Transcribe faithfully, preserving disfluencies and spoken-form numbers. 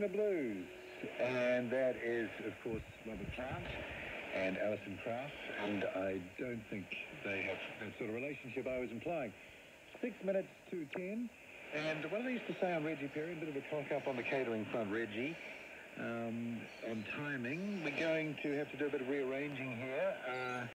the Blues. And that is, of course, Robert Plant and Alison Krauss. And I don't think they have that sort of relationship I was implying. Six minutes to ten. And what I used to say on Reggie Perry, a bit of a cock up on the catering front, Reggie. Um, on timing, we're going to have to do a bit of rearranging here. Uh,